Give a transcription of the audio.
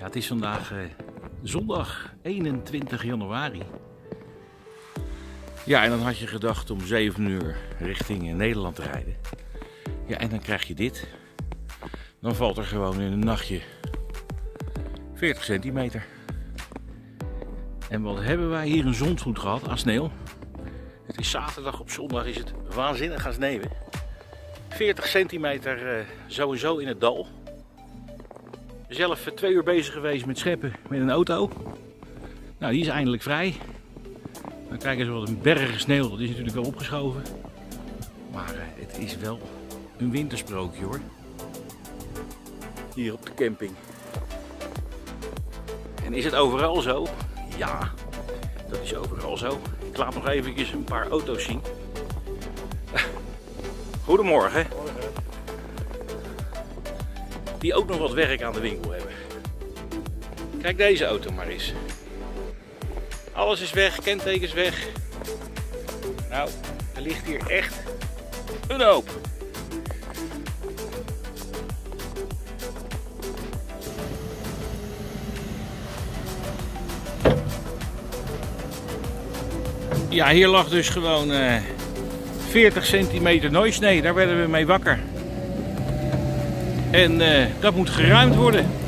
Het is vandaag zondag 21 januari. Ja, en dan had je gedacht om 7 uur richting Nederland te rijden. Ja, en dan krijg je dit. Dan valt er gewoon in een nachtje 40 centimeter. En wat hebben wij hier een zondvloed gehad aan sneeuw. Het is zaterdag, op zondag is het waanzinnig gaan sneeuwen. 40 centimeter sowieso in het dal. Zelf 2 uur bezig geweest met scheppen met een auto. Nou, die is eindelijk vrij. Dan krijgen ze wat een berg sneeuw, dat is natuurlijk wel opgeschoven. Maar het is wel een wintersprookje hoor. Hier op de camping. En is het overal zo? Ja, dat is overal zo. Ik laat nog even een paar auto's zien. Goedemorgen. Die ook nog wat werk aan de winkel hebben. Kijk deze auto maar eens. Alles is weg, kentekens weg. Nou, er ligt hier echt een hoop. Ja, hier lag dus gewoon 40 centimeter nooisnee. Daar werden we mee wakker. En dat moet geruimd worden.